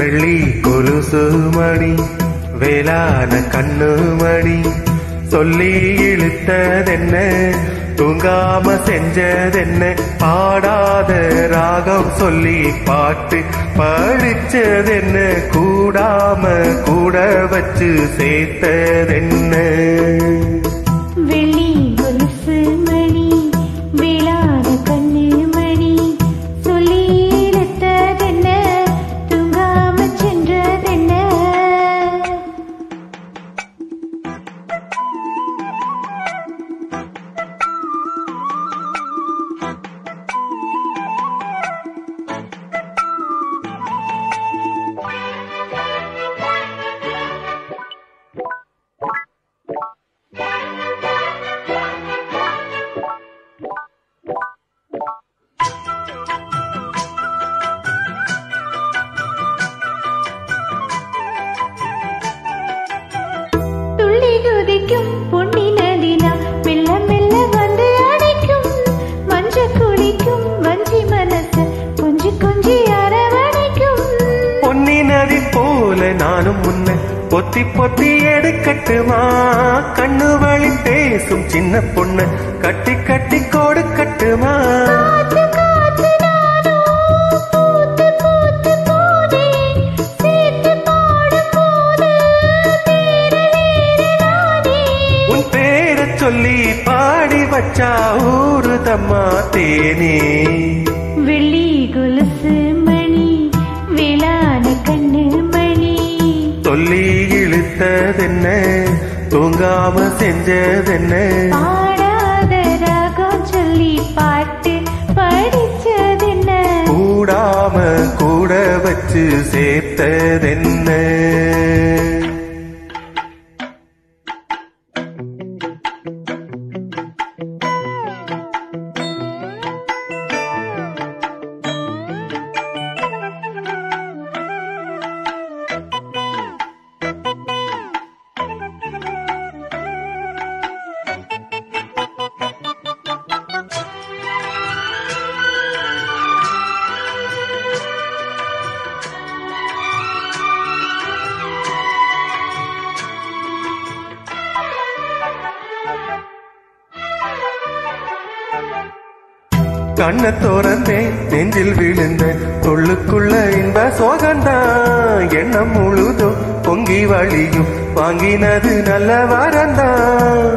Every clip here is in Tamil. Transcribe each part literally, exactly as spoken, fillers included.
வெள்ளி கொலுசு மணி வேளான கண்ணு மணி சொல்லி இழுத்ததென்ன தூங்காம செஞ்சதென்ன பாடாத ராகம் சொல்லி பாட்டு படிச்சதென்ன கூடாம கூட வச்சு சேர்த்ததென்ன வெள்ளி கொலுசு மணி வேளான கண்ணு மணி சொல்லி இழுத்ததென்ன தூங்காம சென்றதென்ன பொன்னி நதினா மெல்ல மெல்ல வந்து அடைக்கும் மஞ்ச குளிக்கும் வஞ்சி மனச கொஞ்சி கொஞ்சி அரவணைக்கும் பொன்னி நதி போல நானும் முன்ன பொத்தி பொத்தி எடுக்கட்டுமா கண்ணு வழி பேசும் சின்ன பொண்ணு கட்டி கட்டி கொடுக்கட்டுமா சொல்லி பாடி வச்சா ஊருதம்மா தேனே வெள்ளி கொலுசு மணி வேளான கண்ணு மணி சொல்லி இழுத்ததென்ன தூங்காம செஞ்சதென்ன பாடாத ராகம் சொல்லி பாட்டு படிச்சதென்ன கூடாம கூட வச்சு சேர்த்ததென்ன கண்ண தோறந்தே நெஞ்சில் விழுந்த தொள்ளுக்குள்ள இன்ப சோகந்தான் எண்ணம் முழுதும் பொங்கி வழியும் வாங்கினது நல்ல வரந்தான்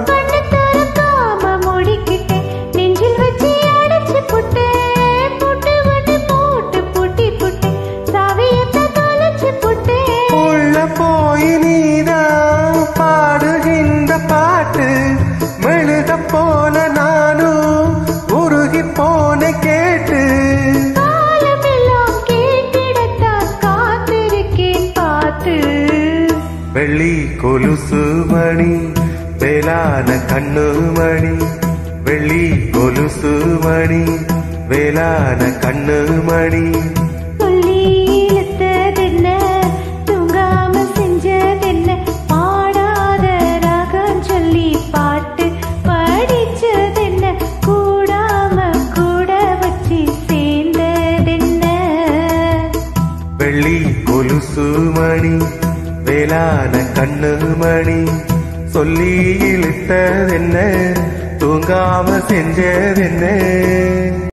உள்ள போய் நீதான் பாடுகின்ற பாட்டு மெழுக போன நானும் உருகி போன கேட்டு காத்திருக்கேன் பார்த்து வெள்ளி கொலுசு மணி வேளான கண்ணு மணி வெள்ளி கொலுசு மணி வேளான கண்ணு மணி சொல்லி இழுத்ததென்ன தூங்காம செஞ்சதென்ன பாடாத ராகம் சொல்லி பாட்டு படிச்சதென்ன கூடாம கூட வச்சு சேர்ந்ததென்ன வெள்ளி கொலுசு மணி வேளான கண்ணு மணி சொல்லி இழுத்ததென்ன தூங்காம செஞ்சதென்ன